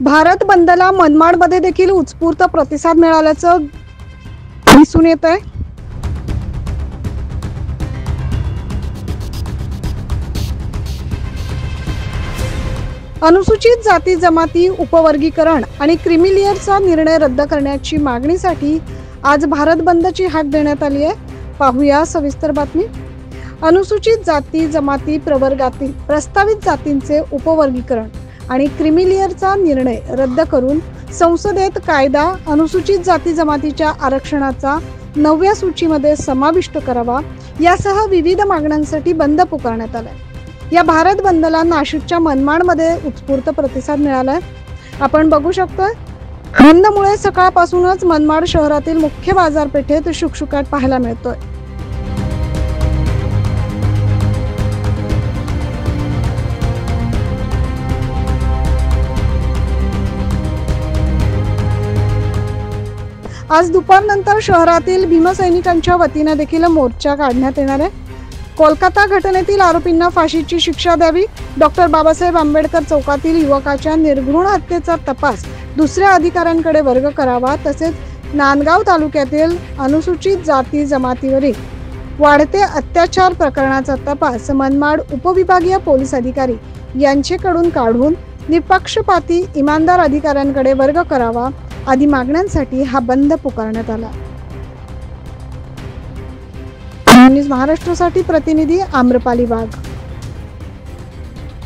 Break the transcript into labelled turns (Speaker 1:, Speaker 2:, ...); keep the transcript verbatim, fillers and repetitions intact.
Speaker 1: भारत बंदला मनमाडमध्ये देखील उत्स्फूर्त प्रतिसाद मिळाल्याचं दिसून येत आहे। अनुसूचित जाती जमाती उपवर्गीकरण आणि क्रिमिलियरचा निर्णय रद्द करण्याची मागणीसाठी आज भारत बंदची हाक देण्यात आली आहे। पाहूया सविस्तर बातमी। अनुसूचित जाती जमाती प्रवर्गातील प्रस्तावित जातींचे उपवर्गीकरण आणि क्रिमिलियरचा निर्णय रद्द करून संसदेत कायदा अनुसूचित जाती जमातीच्या आरक्षणाचा नवव्या सूचीमध्ये समाविष्ट करावा यासह विविध मागण्यांसाठी बंद पुकारण्यात आला। या भारत बंदला नाशिकच्या मनमाडमध्ये उत्स्फूर्त प्रतिसाद मिळालाय। आपण बघू शकतो बंदमुळे सकाळपासूनच मनमाड शहरातील मुख्य बाजारपेठेत शुकशुकाट पाहायला मिळतोय। आज दुपारनंतर शहरातील भीमसैनिकांच्या वतीने देखील मोर्चा काढण्यात येणार आहे। कोलकाता घटनेतील आरोपींना फाशीची शिक्षा द्यावी, डॉक्टर बाबासाहेब आंबेडकर चौकातील युवकाच्या निर्घृण हत्येचा तपास दुसऱ्या अधिकाऱ्यांकडे वर्ग करावा, तसेच नांदगाव तालुक्यातील अनुसूचित जाती जमातीवरील वाढते अत्याचार प्रकरणाचा तपास मनमाड उपविभागीय पोलीस अधिकारी यांच्याकडून काढून निपक्षपाती इमानदार अधिकाऱ्यांकडे वर्ग करावा आदी मागण्यांसाठी हा बंद पुकारण्यात आला। न्यूज महाराष्ट्रासाठी प्रतिनिधी आम्रपाली वाघ।